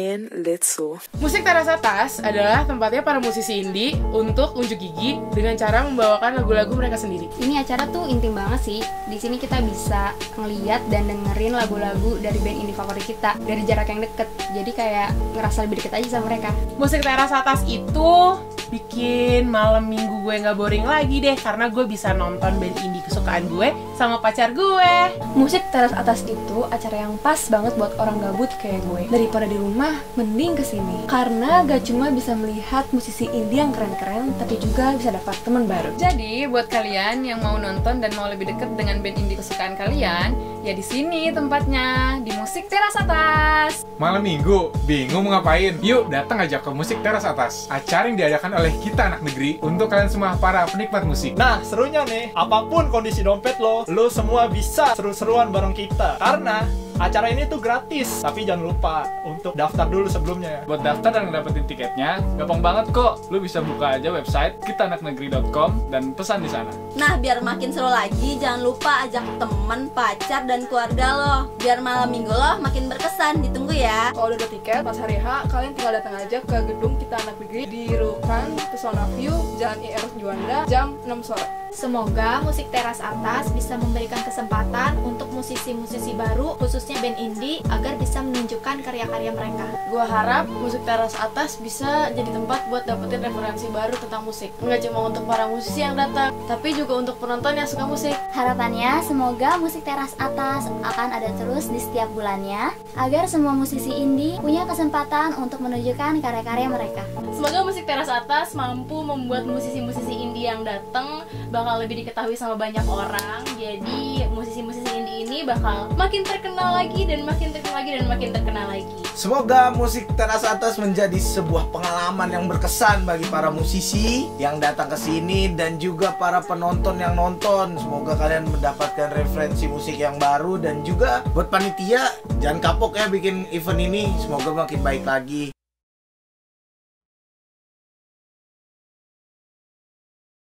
and let's go. Musik teras atas adalah tempatnya para musisi indie untuk unjuk gigi dengan cara membawakan lagu-lagu mereka sendiri. Ini acara tuh intim banget sih. Di sini kita bisa ngeliat dan dengerin lagu-lagu dari band indie favorit kita dari jarak yang deket. Jadi kayak ngerasa lebih deket aja sama mereka. Musik teras atas itu bikin malam minggu gue gak boring lagi deh, karena gue bisa nonton band indie kesukaan gue sama pacar gue. Musik teras atas itu acara yang pas banget buat orang gabut kayak gue. Daripada di rumah, mending kesini. Karena gak cuma bisa melihat musisi indie yang keren-keren, tapi juga bisa dapat teman baru. Jadi buat kalian yang mau nonton dan mau lebih deket dengan band indie kesukaan kalian, ya di sini tempatnya, di Musik Teras Atas. Malam minggu, bingung mau ngapain? Yuk datang aja ke Musik Teras Atas, acara yang diadakan oleh kita anak negeri untuk kalian semua para penikmat musik. Nah, serunya nih, apapun kondisi dompet lo semua bisa seru-seruan bareng kita. Karena acara ini tuh gratis, tapi jangan lupa untuk daftar dulu sebelumnya. Buat daftar dan dapetin tiketnya, gampang banget kok. Lu bisa buka aja website kitanaknegeri.com dan pesan di sana. Nah, biar makin seru lagi, jangan lupa ajak temen, pacar, dan keluarga lo. Biar malam minggu lo makin berkesan. Ditunggu ya. Kalau udah tiket pas hari H, kalian tinggal datang aja ke gedung Kita Anak Negeri di Rukan Pesona View, Jalan IR Juanda, jam 6 sore. Semoga Musik Teras Atas bisa memberikan kesempatan untuk musisi-musisi baru, khususnya band indie, agar bisa menunjukkan karya-karya mereka. Gua harap Musik Teras Atas bisa jadi tempat buat dapetin referensi baru tentang musik. Nggak cuma untuk para musisi yang datang, tapi juga untuk penonton yang suka musik. Harapannya semoga Musik Teras Atas akan ada terus di setiap bulannya, agar semua musisi indie punya kesempatan untuk menunjukkan karya-karya mereka. Semoga Musik Teras Atas mampu membuat musisi-musisi indie yang datang bakal lebih diketahui sama banyak orang. Jadi musisi-musisi indie ini bakal makin terkenal lagi dan makin terkenal lagi dan makin terkenal lagi. Semoga Musik Teras Atas menjadi sebuah pengalaman yang berkesan bagi para musisi yang datang ke sini dan juga para penonton yang nonton. Semoga kalian mendapatkan referensi musik yang baru, dan juga buat panitia jangan kapok ya bikin event ini. Semoga makin baik lagi.